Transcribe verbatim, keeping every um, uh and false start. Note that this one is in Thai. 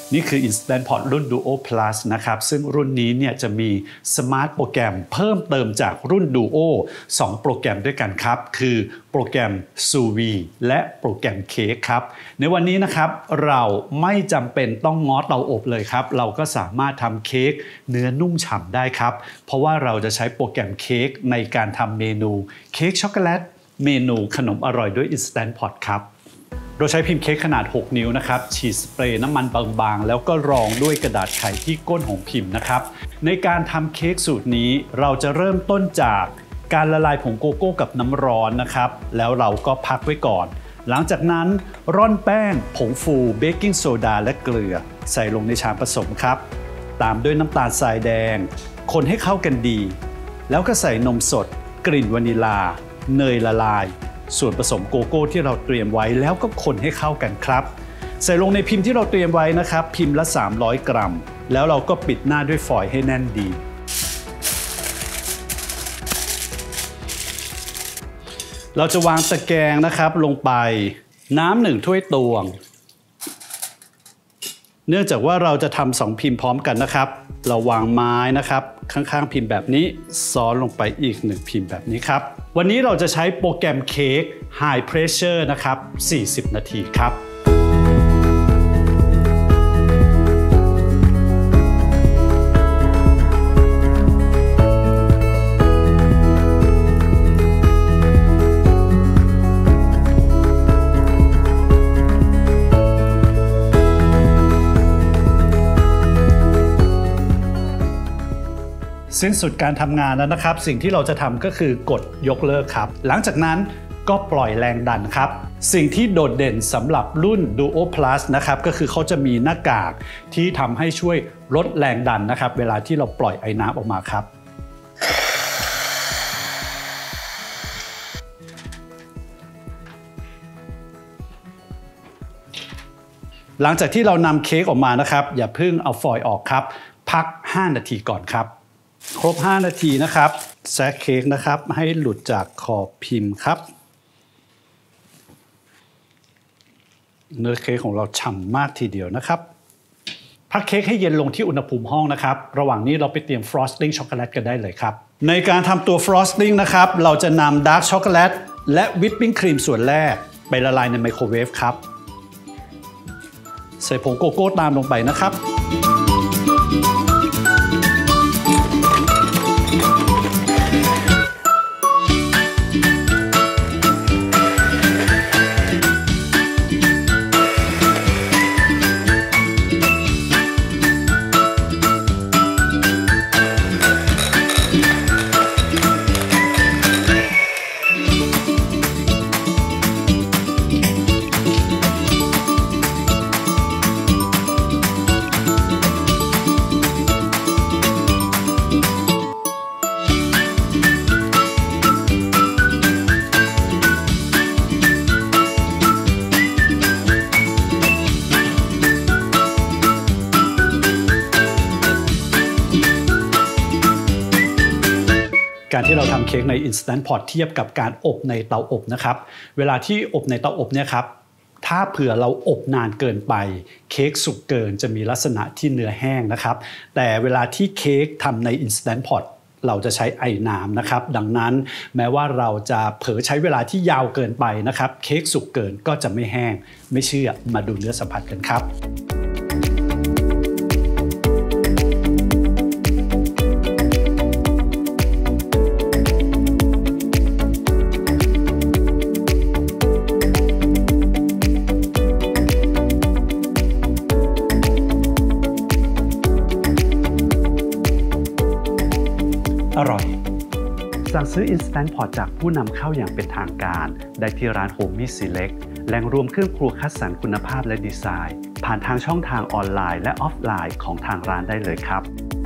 นี่คือ Instant Pot รุ่น Duo Plus นะครับซึ่งรุ่นนี้เนี่ยจะมี Smart โปรแกรมเพิ่มเติมจากรุ่น Duo สองโปรแกรมด้วยกันครับคือโปรแกรม Sous Vide และโปรแกรม Cake ครับในวันนี้นะครับเราไม่จำเป็นต้องง้อเตาอบเลยครับเราก็สามารถทำเค้กเนื้อนุ่มฉ่ำได้ครับเพราะว่าเราจะใช้โปรแกรมเค้กในการทำเมนูเค้กช็อกโกแลตเมนูขนมอร่อยด้วย Instant Pot ครับเราใช้พิมพ์เค้กขนาดหกนิ้วนะครับฉีดสเปรย์น้ำมันบางๆแล้วก็รองด้วยกระดาษไขที่ก้นของพิมพ์นะครับในการทำเค้กสูตรนี้เราจะเริ่มต้นจากการละลายผงโกโก้กับน้ำร้อนนะครับแล้วเราก็พักไว้ก่อนหลังจากนั้นร่อนแป้งผงฟูเบกกิ้งโซดาและเกลือใส่ลงในชามผสมครับตามด้วยน้ำตาลทรายแดงคนให้เข้ากันดีแล้วก็ใส่นมสดกลิ่นวานิลาเนยละลายส่วนผสมโกโก้ที่เราเตรียมไว้แล้วก็คนให้เข้ากันครับใส่ลงในพิมพ์ที่เราเตรียมไว้นะครับพิมพ์ละสามร้อยกรัมแล้วเราก็ปิดหน้าด้วยฟอยล์ให้แน่นดีเราจะวางตะแกรงนะครับลงไปน้ำหนึ่งถ้วยตวงเนื่องจากว่าเราจะทำสองพิมพ์พร้อมกันนะครับเราวางไม้นะครับข้างๆพิมพ์แบบนี้ซ้อนลงไปอีกหนึ่งพิมพ์แบบนี้ครับวันนี้เราจะใช้โปรแกรมเค้ก High Pressure นะครับสี่สิบนาทีครับสิ้นสุดการทำงานแล้วนะครับสิ่งที่เราจะทำก็คือกดยกเลิกครับหลังจากนั้นก็ปล่อยแรงดันครับสิ่งที่โดดเด่นสำหรับรุ่น Duo Plus นะครับก็คือเขาจะมีหน้ากากที่ทำให้ช่วยลดแรงดันนะครับเวลาที่เราปล่อยไอ้น้ำออกมาครับหลังจากที่เรานำเค้กออกมานะครับอย่าเพิ่งเอาฟอยล์ออกครับพักห้านาทีก่อนครับครบห้านาทีนะครับแซะเค้กนะครับให้หลุดจากขอบพิมพ์ครับเนื้อเค้กของเราฉ่ำมากทีเดียวนะครับพักเค้กให้เย็นลงที่อุณหภูมิห้องนะครับระหว่างนี้เราไปเตรียมฟรอสติ้งช็อกโกแลตกันได้เลยครับในการทำตัวฟรอสติ้งนะครับเราจะนำดาร์กช็อกโกแลตและวิปปิ้งครีมส่วนแรกไปละลายในไมโครเวฟครับใส่ผงโกโก้ตามลงไปนะครับการที่เราทำเค้กใน Instant Pot เทียบกับการอบในเตาอบนะครับเวลาที่อบในเตาอบเนี่ยครับถ้าเผื่อเราอบนานเกินไปเค้กสุกเกินจะมีลักษณะที่เนื้อแห้งนะครับแต่เวลาที่เค้กทำใน Instant Pot เราจะใช้ไอ้น้ำนะครับดังนั้นแม้ว่าเราจะเผลอใช้เวลาที่ยาวเกินไปนะครับเค้กสุกเกินก็จะไม่แห้งไม่เชื่อมาดูเนื้อสัมผัสกันครับอร่อยสั่งซื้อ Instant Pot จากผู้นำเข้าอย่างเป็นทางการได้ที่ร้าน Homey Select แหล่งรวมเครื่องครัวคัดสรรคุณภาพและดีไซน์ผ่านทางช่องทางออนไลน์และออฟไลน์ของทางร้านได้เลยครับ